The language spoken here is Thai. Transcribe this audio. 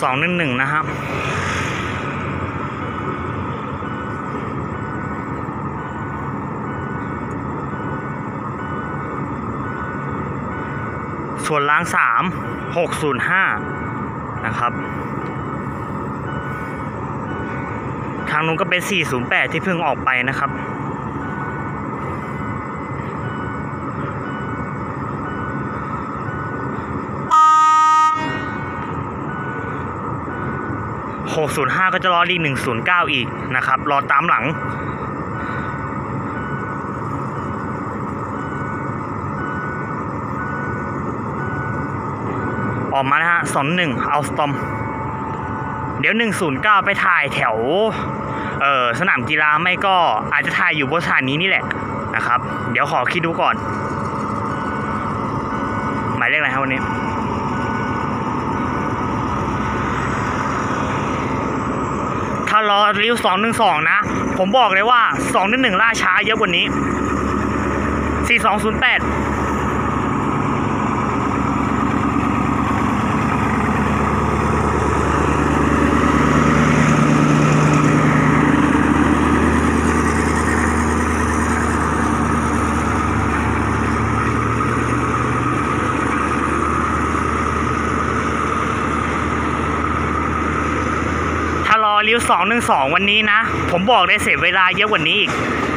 211นะครับส่วนล้าง3 605นะครับทางนู้นก็เป็น408ที่เพิ่งออกไปนะครับ605ก็จะรออีก109อีกนะครับรอตามหลังออกมานะฮะ21เอาสตอมเดี๋ยว109ไปถ่ายแถวสนามกีฬาไม่ก็อาจจะถ่ายอยู่บนสถานีนี่แหละนะครับเดี๋ยวขอคิดดูก่อนหมายเลขอะไรครับวันนี้ถ้ารอริ้ว212นะผมบอกเลยว่า211ล่าช้าเยอะกว่านี้4208รอริ้ว212วันนี้นะผมบอกได้เสียเวลาเยอะกว่านี้อีก